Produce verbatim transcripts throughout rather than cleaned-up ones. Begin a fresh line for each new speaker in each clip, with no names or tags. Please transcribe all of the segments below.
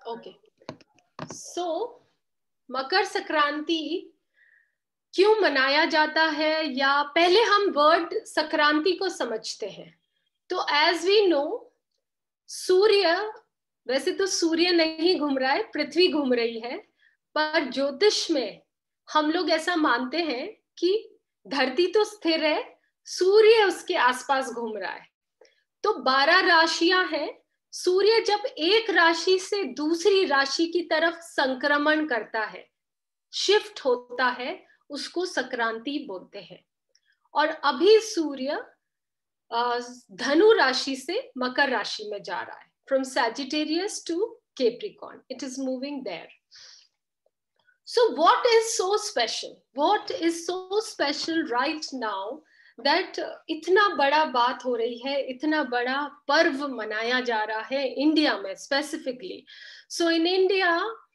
Okay, सो मकर संक्रांति क्यों मनाया जाता है, या पहले हम वर्ड संक्रांति को समझते हैं। तो एज वी नो, सूर्य, वैसे तो सूर्य नहीं घूम रहा है, पृथ्वी घूम रही है, पर ज्योतिष में हम लोग ऐसा मानते हैं कि धरती तो स्थिर है, सूर्य उसके आसपास घूम रहा है। तो बारह राशियां हैं। सूर्य जब एक राशि से दूसरी राशि की तरफ संक्रमण करता है, शिफ्ट होता है, उसको संक्रांति बोलते हैं। और अभी सूर्य धनु राशि से मकर राशि में जा रहा है, from Sagittarius to Capricorn, it is moving there. So what is so special? What is so special right now that uh, इतना बड़ा बात हो रही है, इतना बड़ा पर्व मनाया जा रहा है इंडिया में specifically. So in India,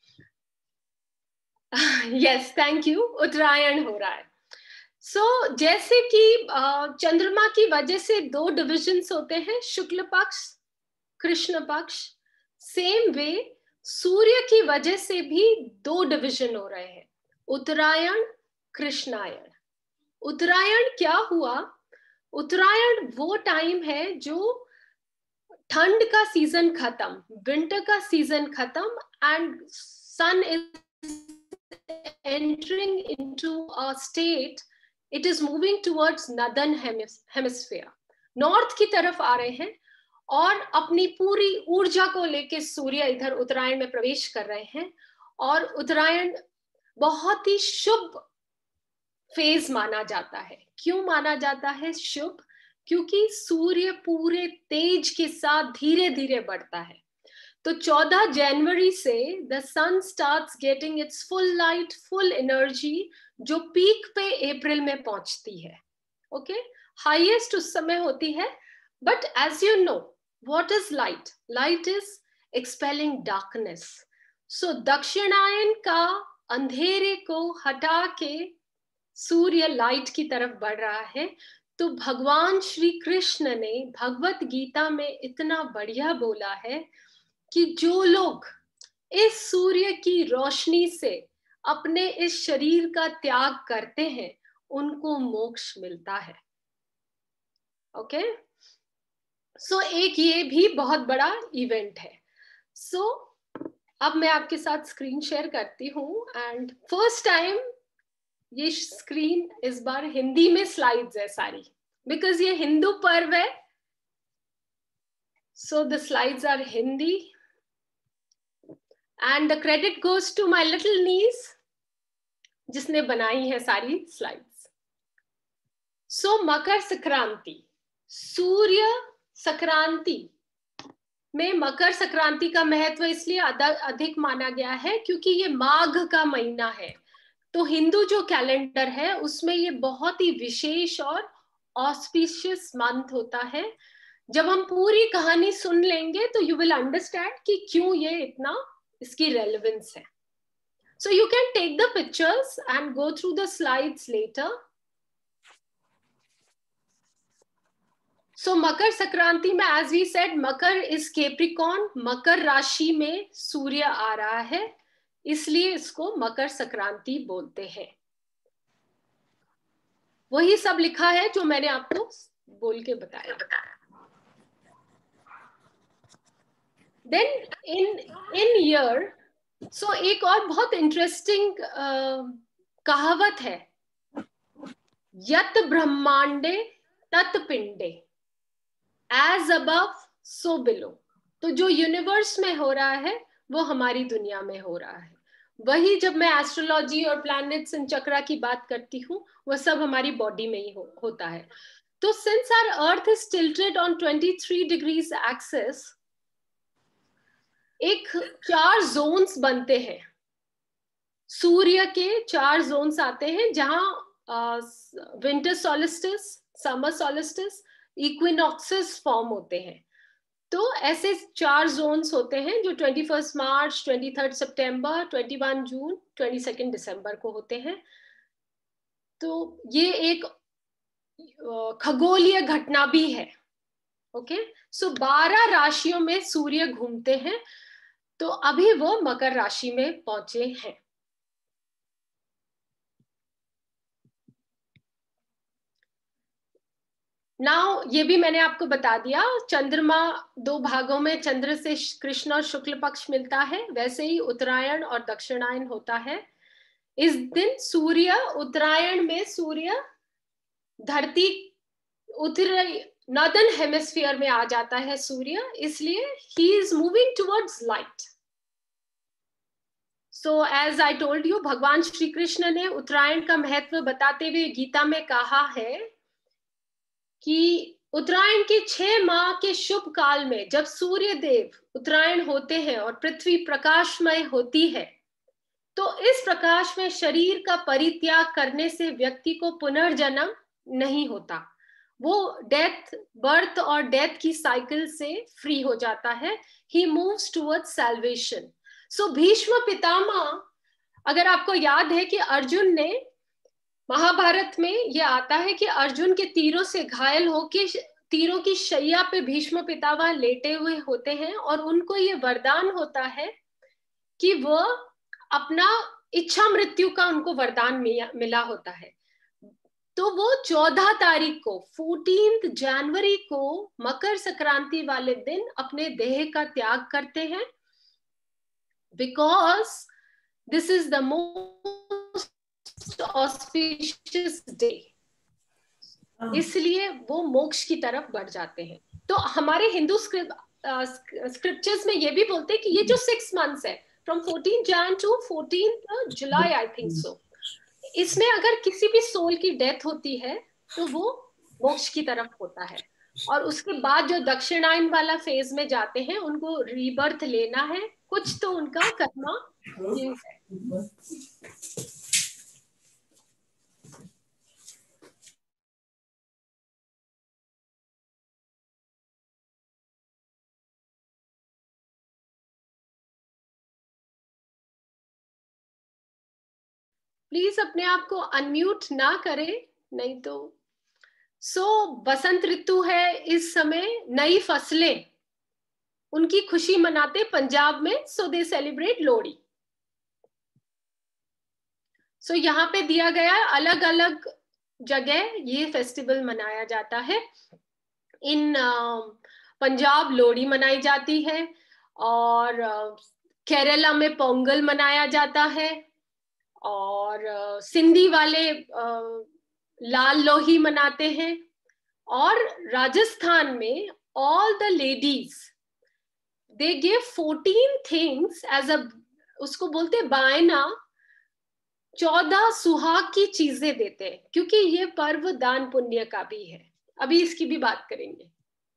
yes thank you, Uttarayan हो रहा है। सो so, जैसे कि uh, चंद्रमा की वजह से दो डिविजन्स होते हैं, शुक्ल पक्ष, कृष्ण पक्ष, सेम वे सूर्य की वजह से भी दो डिवीजन हो रहे हैं, उत्तरायण, कृष्णायण। उत्तरायण क्या हुआ? उत्तरायण वो टाइम है जो ठंड का सीजन खत्म, विंटर का सीजन खत्म, and sun is entering into a state, it is moving towards northern hemisphere, north की तरफ आ रहे हैं, और अपनी पूरी ऊर्जा को लेके सूर्य इधर उत्तरायण में प्रवेश कर रहे हैं। और उत्तरायण बहुत ही शुभ फेज माना जाता है। क्यों माना जाता है शुभ? क्योंकि सूर्य पूरे तेज के साथ धीरे धीरे बढ़ता है। तो चौदह जनवरी से the sun starts getting its full light, full energy, जो पीक पे अप्रैल में पहुंचती है। ओके, हाईएस्ट उस समय होती है। But as you know, what is light? Light is expelling darkness. So दक्षिणायन का अंधेरे को हटा के सूर्य लाइट की तरफ बढ़ रहा है। तो भगवान श्री कृष्ण ने भगवत गीता में इतना बढ़िया बोला है कि जो लोग इस सूर्य की रोशनी से अपने इस शरीर का त्याग करते हैं, उनको मोक्ष मिलता है। Okay okay? सो so, एक ये भी बहुत बड़ा इवेंट है। सो so, अब मैं आपके साथ स्क्रीन शेयर करती हूँ, एंड फर्स्ट टाइम ये स्क्रीन इस बार हिंदी में स्लाइड्स है सारी, बिकॉज ये हिंदू पर्व है। So the slides are Hindi, and the credit goes to my little niece, जिसने बनाई है सारी स्लाइड्स। सो मकर संक्रांति, सूर्य संक्रांति में मकर संक्रांति का महत्व इसलिए अधिक माना गया है क्योंकि ये माघ का महीना है। तो हिंदू जो कैलेंडर है उसमें ये बहुत ही विशेष और ऑस्पिशियस मंथ होता है। जब हम पूरी कहानी सुन लेंगे तो यू विल अंडरस्टैंड कि क्यों ये इतना, इसकी रेलेवेंस है। So you can take the pictures and go through the slides later. सो so, मकर संक्रांति में as we said, Makar is Capricorn, मकर राशि में सूर्य आ रहा है, इसलिए इसको मकर संक्रांति बोलते हैं। वही सब लिखा है जो मैंने आपको बोल के बताया। देन इन इन ईयर, सो एक और बहुत इंटरेस्टिंग uh, कहावत है, यत ब्रह्मांडे तत् पिंडे, एज अबव सो बिलो। तो जो यूनिवर्स में हो रहा है वो हमारी दुनिया में हो रहा है। वही जब मैं एस्ट्रोलॉजी और प्लैनेट्स एंड चक्रा की बात करती हूँ, वो सब हमारी बॉडी में ही हो, होता है। तो since our earth is tilted on तेईस डिग्रीज एक्सिस, एक चार जोन्स बनते हैं। सूर्य के चार जोन्स आते हैं, जहां winter solstice, summer solstice, equinoxes form होते हैं। तो ऐसे चार जोन्स होते हैं जो इक्कीस मार्च, तेईस सितंबर, इक्कीस जून, बाईस दिसंबर को होते हैं। तो ये एक खगोलीय घटना भी है। ओके, सो बारह राशियों में सूर्य घूमते हैं। तो अभी वो मकर राशि में पहुंचे हैं। नाउ ये भी मैंने आपको बता दिया, चंद्रमा दो भागों में चंद्र से कृष्ण और शुक्ल पक्ष मिलता है, वैसे ही उत्तरायण और दक्षिणायन होता है। इस दिन सूर्य, उत्तरायण में सूर्य धरती उत्तरी नॉर्दर्न हेमिस्फीयर में आ जाता है सूर्य, इसलिए he is moving towards light. So as I told you, भगवान श्री कृष्ण ने उत्तरायण का महत्व बताते हुए गीता में कहा है कि उत्तरायण के छह माह के शुभ काल में जब सूर्य देव उत्तरायण होते हैं और पृथ्वी प्रकाशमय होती है, तो इस प्रकाश में शरीर का परित्याग करने से व्यक्ति को पुनर्जन्म नहीं होता, वो डेथ, बर्थ और डेथ की साइकिल से फ्री हो जाता है। He moves towards salvation. So Bhishma Pitamah, अगर आपको याद है कि अर्जुन ने, महाभारत में ये आता है कि अर्जुन के तीरों से घायल होके तीरों की शैया पे भीष्म पितामह लेटे हुए होते हैं और उनको ये वरदान होता है कि वह अपना इच्छा मृत्यु का उनको वरदान मिला होता है। तो वो चौदह तारीख को, फोर्टीन्थ जनवरी को, मकर संक्रांति वाले दिन अपने देह का त्याग करते हैं, because this is the most auspicious day. इसलिए वो मोक्ष की तरफ बढ़ जाते हैं। तो हमारे हिंदू स्क्रिप्चर्स में ये भी बोलते हैं कि ये जो सिक्स मंथ्स है, from fourteen Jan to fourteen July, I think so, इसमें अगर किसी भी सोल की डेथ होती है तो वो मोक्ष की तरफ होता है, और उसके बाद जो दक्षिणायन वाला फेज में जाते हैं उनको रीबर्थ लेना है, कुछ तो उनका कर्मा ड्यू है। प्लीज अपने आप को अनम्यूट ना करें, नहीं तो। सो so, बसंत ऋतु है, इस समय नई फसलें, उनकी खुशी मनाते पंजाब में, so they celebrate Lohri. So so, यहाँ पे दिया गया अलग अलग जगह ये फेस्टिवल मनाया जाता है। इन पंजाब लोहड़ी मनाई जाती है, और केरला में पोंगल मनाया जाता है, और सिंधी वाले लाल लोही मनाते हैं, और राजस्थान में all the ladies they give fourteen things as a, उसको बोलते बायना, चौदह सुहाग की चीजें देते हैं, क्योंकि ये पर्व दान पुण्य का भी है। अभी इसकी भी बात करेंगे।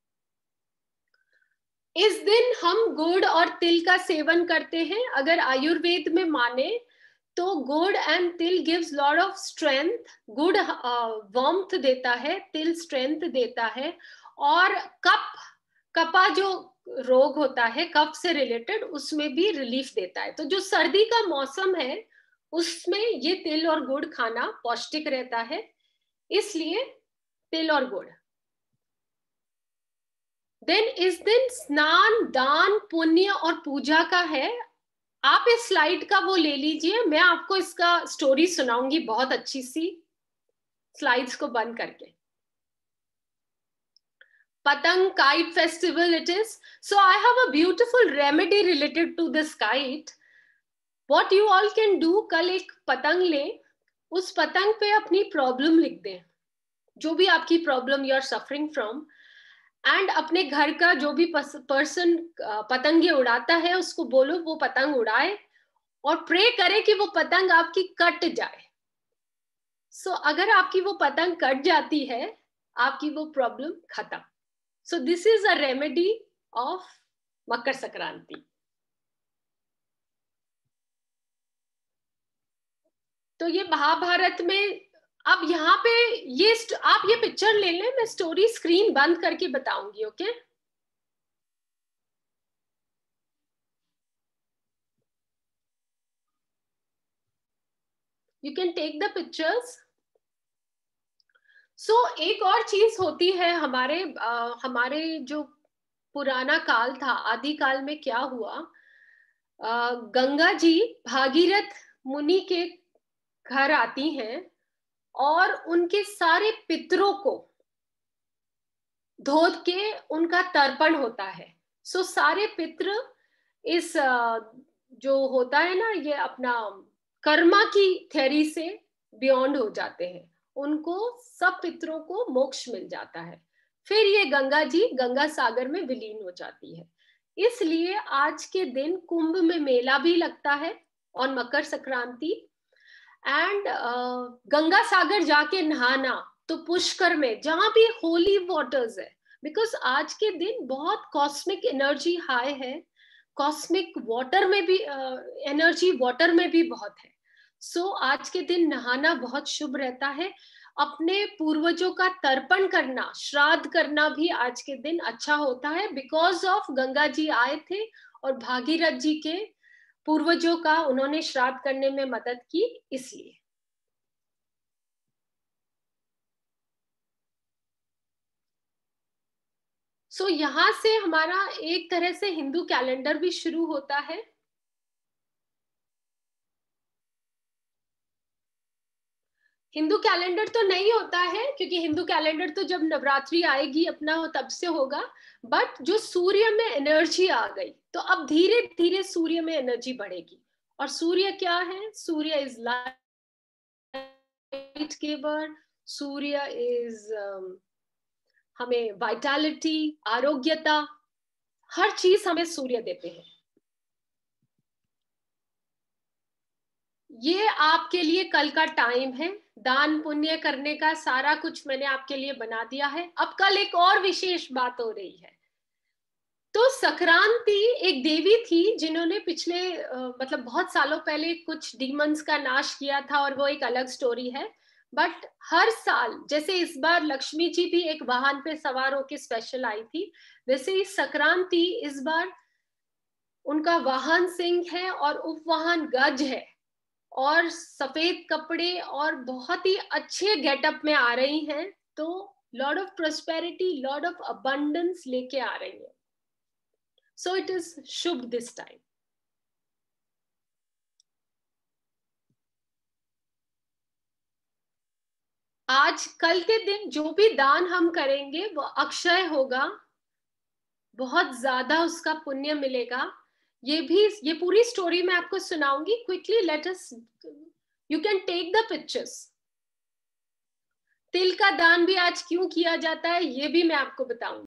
इस दिन हम गुड़ और तिल का सेवन करते हैं। अगर आयुर्वेद में माने तो gur and til gives lot of strength. गुड़ वार्मथ देता है, तिल स्ट्रेंथ देता है, और कप कपा जो रोग होता है कफ से रिलेटेड, उसमें भी रिलीफ देता है। तो जो सर्दी का मौसम है उसमें ये तिल और गुड़ खाना पौष्टिक रहता है, इसलिए तिल और गुड़। देन इस दिन स्नान, दान, पुण्य और पूजा का है। आप इस स्लाइड का वो ले लीजिए, मैं आपको इसका स्टोरी सुनाऊंगी बहुत अच्छी सी, स्लाइड्स को बंद करके। Patang kite festival it is. So I have a beautiful remedy related to this kite. What you all can do, कल एक पतंग लें, उस पतंग पे अपनी प्रॉब्लम लिख दें, जो भी आपकी problem you are suffering from, and अपने घर का जो भी पर्सन पतंगे उड़ाता है उसको बोलो वो पतंग उड़ाए, और प्रे करे कि वो पतंग आपकी कट जाए। सो so, अगर आपकी वो पतंग कट जाती है, आपकी वो प्रॉब्लम खत्म। So this is a remedy of Makar Sankranti. तो ये महाभारत में, अब यहाँ पे ये आप ये पिक्चर ले लें, मैं स्टोरी स्क्रीन बंद करके बताऊंगी, okay? You can take the pictures. So एक और चीज होती है हमारे आ, हमारे जो पुराना काल था, आदि काल में क्या हुआ गंगा जी भागीरथ मुनि के घर आती हैं और उनके सारे पितरों को धो के उनका तर्पण होता है। सो सारे पितृ इस जो होता है ना, ये अपना कर्मा की थ्योरी से बियॉन्ड हो जाते हैं, उनको सब पितरों को मोक्ष मिल जाता है। फिर ये गंगा जी गंगा सागर में विलीन हो जाती है। इसलिए आज के दिन कुंभ में मेला भी लगता है और मकर संक्रांति, एंड uh, गंगा सागर जाके नहाना, तो पुष्कर में जहां भी होली वाटर्स है, बिकॉज आज के दिन बहुत कॉस्मिक एनर्जी हाई है, कॉस्मिक वाटर में भी एनर्जी uh, वाटर में भी बहुत है। सो so, आज के दिन नहाना बहुत शुभ रहता है। अपने पूर्वजों का तर्पण करना, श्राद्ध करना भी आज के दिन अच्छा होता है, बिकॉज ऑफ गंगा जी आए थे और भागीरथ जी के पूर्वजों का उन्होंने श्राद्ध करने में मदद की, इसलिए। सो so, यहां से हमारा एक तरह से हिंदू कैलेंडर भी शुरू होता है। हिंदू कैलेंडर तो नहीं होता है, क्योंकि हिंदू कैलेंडर तो जब नवरात्रि आएगी अपना तब से होगा, बट जो सूर्य में एनर्जी आ गई, तो अब धीरे धीरे सूर्य में एनर्जी बढ़ेगी। और सूर्य क्या है? Surya is light giver, Surya is um, हमें वाइटैलिटी, आरोग्यता, हर चीज हमें सूर्य देते हैं। ये आपके लिए कल का टाइम है, दान पुण्य करने का सारा कुछ मैंने आपके लिए बना दिया है। अब कल एक और विशेष बात हो रही है। तो संक्रांति एक देवी थी जिन्होंने पिछले आ, मतलब बहुत सालों पहले कुछ डीमंस का नाश किया था, और वो एक अलग स्टोरी है। बट हर साल जैसे इस बार लक्ष्मी जी भी एक वाहन पे सवार होके स्पेशल आई थी, वैसे ही संक्रांति इस बार उनका वाहन सिंह है और उपवाहन गज है, और सफेद कपड़े और बहुत ही अच्छे गेटअप में आ रही हैं। तो lord of prosperity, lord of abundance लेके आ रही है। So it is shubh this time. आज कल के दिन जो भी दान हम करेंगे वो अक्षय होगा, बहुत ज्यादा उसका पुण्य मिलेगा। ये भी, ये पूरी स्टोरी मैं आपको सुनाऊंगी quickly. Let us, you can take the pictures. तिल का दान भी आज क्यों किया जाता है ये भी मैं आपको बताऊंगी।